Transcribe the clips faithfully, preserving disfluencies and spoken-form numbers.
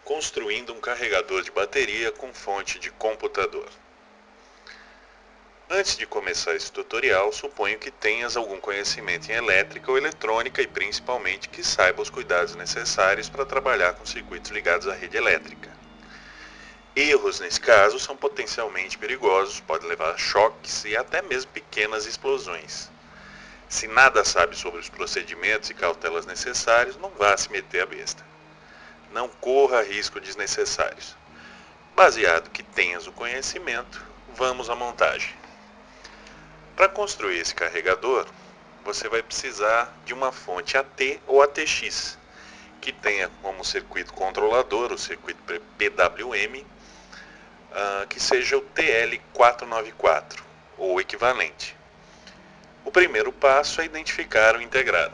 construindo um carregador de bateria com fonte de computador. Antes de começar esse tutorial, suponho que tenhas algum conhecimento em elétrica ou eletrônica e principalmente que saiba os cuidados necessários para trabalhar com circuitos ligados à rede elétrica. Erros nesse caso são potencialmente perigosos, podem levar a choques e até mesmo pequenas explosões. Se nada sabe sobre os procedimentos e cautelas necessários, não vá se meter a besta. Não corra riscos desnecessários. Baseado que tenhas o conhecimento, vamos à montagem. Para construir esse carregador, você vai precisar de uma fonte A T ou A T X, que tenha como circuito controlador o circuito P W M, uh, que seja o T L quatrocentos e noventa e quatro, ou equivalente. O primeiro passo é identificar o integrado.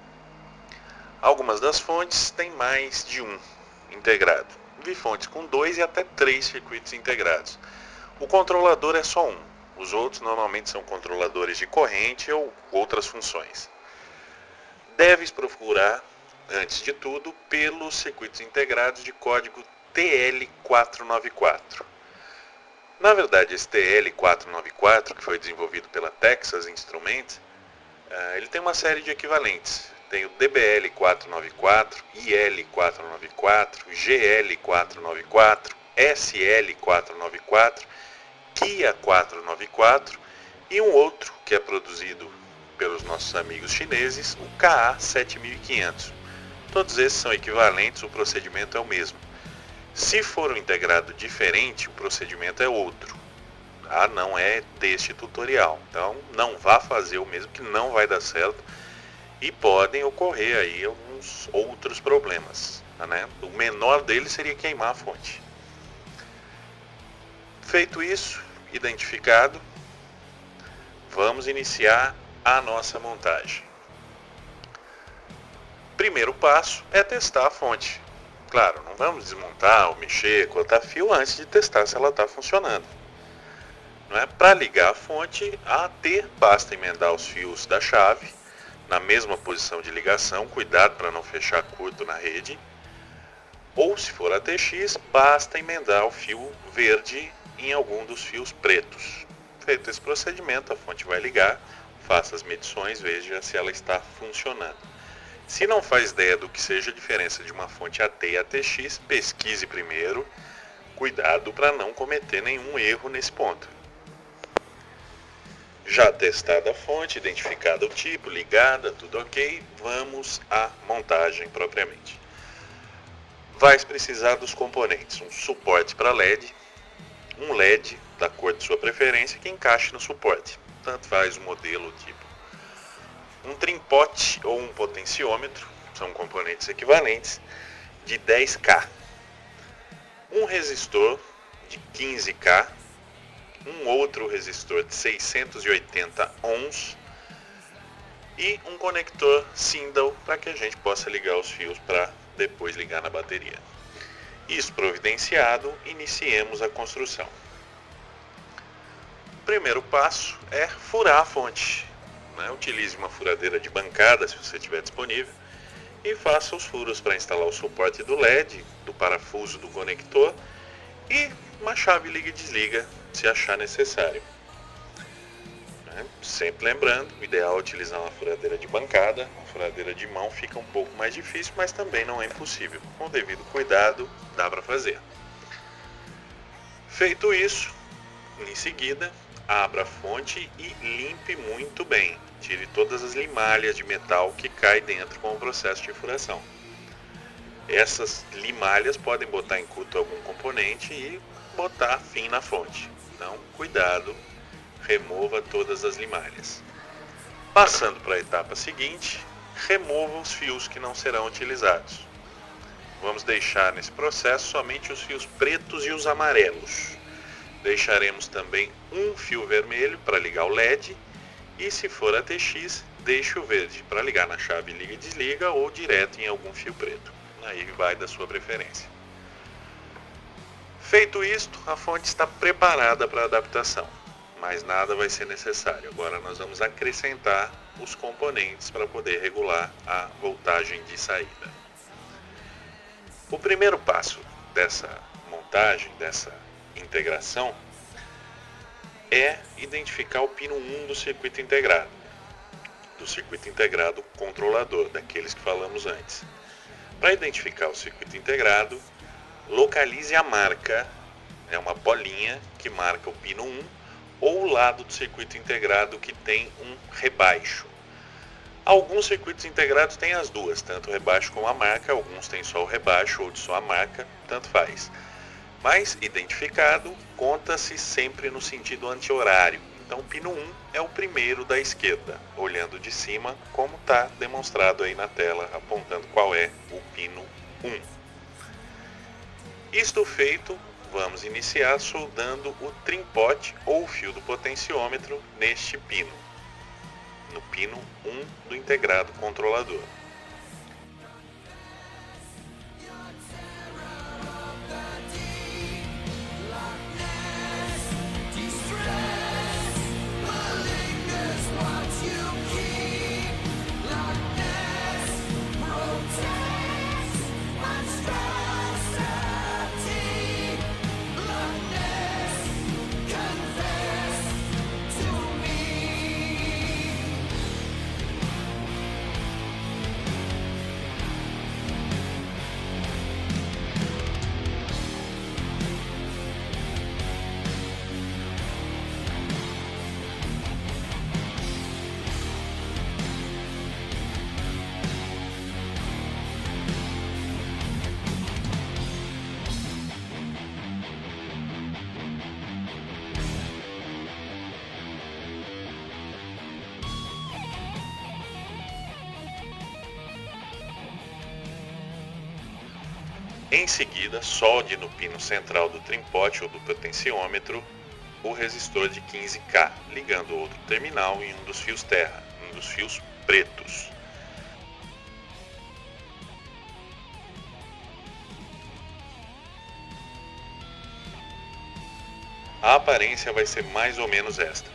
Algumas das fontes têm mais de um integrado. Vi fontes com dois e até três circuitos integrados. O controlador é só um. Os outros normalmente são controladores de corrente ou outras funções. Deves procurar, antes de tudo, pelos circuitos integrados de código T L quatrocentos e noventa e quatro. Na verdade, esse T L quatrocentos e noventa e quatro, que foi desenvolvido pela Texas Instruments, ele tem uma série de equivalentes. Tem o D B L quatrocentos e noventa e quatro, I L quatrocentos e noventa e quatro, G L quatrocentos e noventa e quatro, S L quatrocentos e noventa e quatro, Kia quatrocentos e noventa e quatro e um outro que é produzido pelos nossos amigos chineses, o K A sete mil e quinhentos. Todos esses são equivalentes, o procedimento é o mesmo. Se for um integrado diferente, o procedimento é outro. Ah, não é deste tutorial. Então, não vá fazer o mesmo, que não vai dar certo. E podem ocorrer aí alguns outros problemas, né? O menor deles seria queimar a fonte. Feito isso, identificado, vamos iniciar a nossa montagem. Primeiro passo é testar a fonte. Claro, não vamos desmontar ou mexer, cortar fio antes de testar se ela está funcionando. Não é? Para ligar a fonte, a AT basta emendar os fios da chave na mesma posição de ligação, cuidado para não fechar curto na rede. Ou se for A T X, basta emendar o fio verde em algum dos fios pretos. Feito esse procedimento, a fonte vai ligar, faça as medições, veja se ela está funcionando. Se não faz ideia do que seja a diferença de uma fonte A T e A T X, pesquise primeiro, cuidado para não cometer nenhum erro nesse ponto. Já testada a fonte, identificado o tipo, ligada, tudo ok, vamos à montagem propriamente. Vai precisar dos componentes, um suporte para L E D, um L E D da cor de sua preferência que encaixe no suporte, tanto faz o modelo, o tipo. Um trimpote ou um potenciômetro, são componentes equivalentes, de dez K. Um resistor de quinze K, um outro resistor de seiscentos e oitenta ohms e um conector Sindel para que a gente possa ligar os fios para depois ligar na bateria. Isso providenciado, iniciemos a construção. O primeiro passo é furar a fonte. Né? Utilize uma furadeira de bancada se você tiver disponível e faça os furos para instalar o suporte do L E D, do parafuso do conector e uma chave liga e desliga se achar necessário. Né? Sempre lembrando, o ideal é utilizar uma furadeira de bancada. A furadeira de mão fica um pouco mais difícil, mas também não é impossível. Com o devido cuidado, dá para fazer. Feito isso, em seguida, abra a fonte e limpe muito bem. Tire todas as limalhas de metal que caem dentro com o processo de furação. Essas limalhas podem botar em curto algum componente e botar fim na fonte. Então, cuidado, remova todas as limalhas. Passando para a etapa seguinte, remova os fios que não serão utilizados. Vamos deixar nesse processo somente os fios pretos e os amarelos. Deixaremos também um fio vermelho para ligar o L E D e, se for A T X, deixe o verde para ligar na chave liga e desliga ou direto em algum fio preto. Aí vai da sua preferência. Feito isto, a fonte está preparada para adaptação. Mais nada vai ser necessário. Agora nós vamos acrescentar os componentes para poder regular a voltagem de saída. O primeiro passo dessa montagem, dessa integração, é identificar o pino um do circuito integrado, do circuito integrado controlador, daqueles que falamos antes. Para identificar o circuito integrado, localize a marca, é uma bolinha que marca o pino um, ou o lado do circuito integrado que tem um rebaixo. Alguns circuitos integrados têm as duas, tanto o rebaixo como a marca, alguns têm só o rebaixo ou de só a marca, tanto faz. Mas, identificado, conta-se sempre no sentido anti-horário. Então, o pino um é o primeiro da esquerda, olhando de cima, como está demonstrado aí na tela, apontando qual é o pino um. Isto feito, vamos iniciar soldando o trim-pot ou o fio do potenciômetro neste pino, no pino um do integrado controlador. Em seguida, solde no pino central do trim-pot ou do potenciômetro o resistor de quinze K, ligando outro terminal em um dos fios terra, um dos fios pretos. A aparência vai ser mais ou menos esta.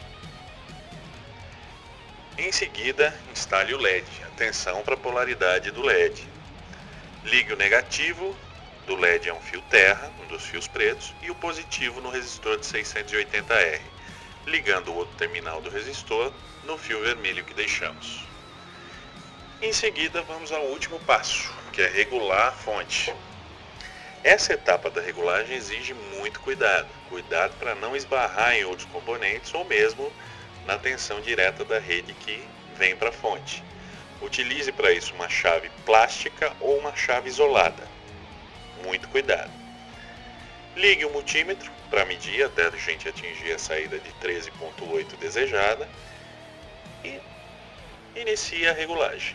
Em seguida, instale o L E D. Atenção para a polaridade do L E D. Ligue o negativo do L E D a um fio terra, um dos fios pretos, e o positivo no resistor de seiscentos e oitenta R, ligando o outro terminal do resistor no fio vermelho que deixamos. Em seguida, vamos ao último passo, que é regular a fonte. Essa etapa da regulagem exige muito cuidado, cuidado para não esbarrar em outros componentes ou mesmo na tensão direta da rede que vem para a fonte. Utilize para isso uma chave plástica ou uma chave isolada. Muito cuidado. Ligue o multímetro para medir até a gente atingir a saída de treze ponto oito desejada e inicie a regulagem.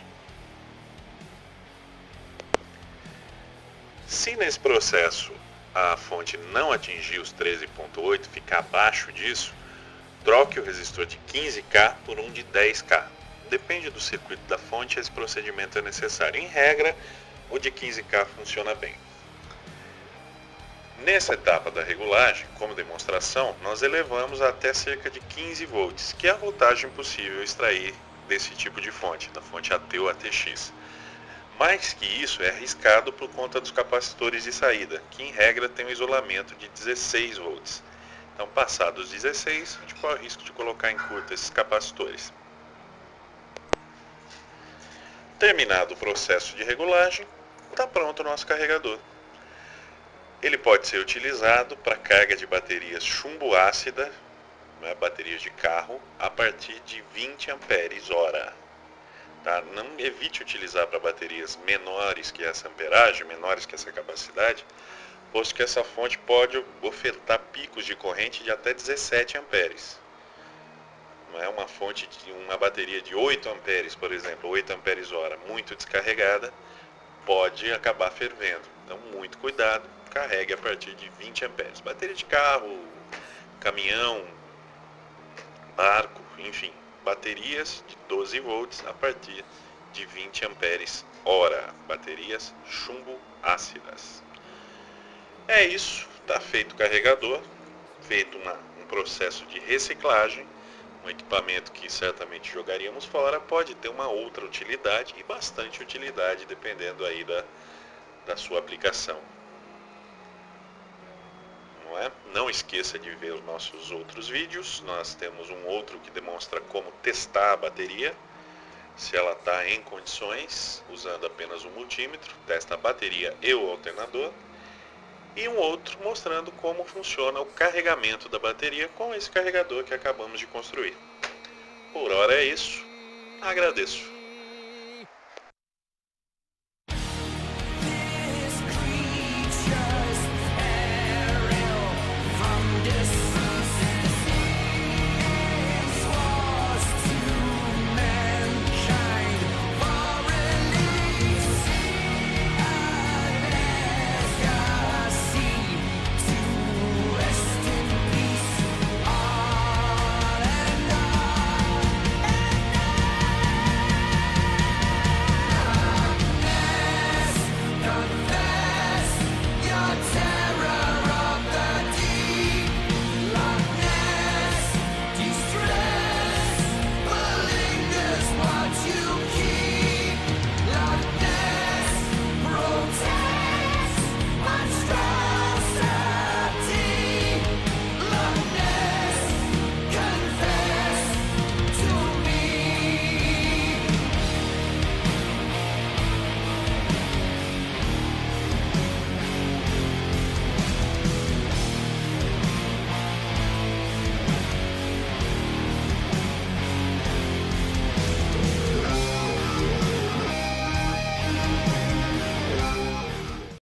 Se nesse processo a fonte não atingir os treze ponto oito, ficar abaixo disso, troque o resistor de quinze K por um de dez K. Depende do circuito da fonte, esse procedimento é necessário. Em regra, o de quinze K funciona bem. Nessa etapa da regulagem, como demonstração, nós elevamos até cerca de quinze volts, que é a voltagem possível extrair desse tipo de fonte, da fonte A T ou A T X. Mais que isso, é arriscado por conta dos capacitores de saída, que em regra tem um isolamento de dezesseis volts. Então, passados os dezesseis, a gente corre o risco de colocar em curto esses capacitores. Terminado o processo de regulagem, está pronto o nosso carregador. Ele pode ser utilizado para carga de baterias chumbo ácida, né, baterias de carro, a partir de vinte amperes hora. Tá? Não evite utilizar para baterias menores que essa amperagem, menores que essa capacidade, posto que essa fonte pode ofertar picos de corrente de até dezessete amperes. Não é uma fonte de uma bateria de oito amperes, por exemplo, oito amperes hora, muito descarregada, pode acabar fervendo. Então, muito cuidado, carregue a partir de vinte amperes. Bateria de carro, caminhão, barco, enfim, baterias de doze volts a partir de vinte amperes hora, baterias chumbo ácidas. É isso, está feito o carregador, feito uma, um processo de reciclagem. Um equipamento que certamente jogaríamos fora pode ter uma outra utilidade e bastante utilidade, dependendo aí da, da sua aplicação. não é? Não esqueça de ver os nossos outros vídeos. Nós temos um outro que demonstra como testar a bateria, se ela está em condições, usando apenas um multímetro, testa a bateria e o alternador. E um outro mostrando como funciona o carregamento da bateria com esse carregador que acabamos de construir. Por hora é isso. Agradeço.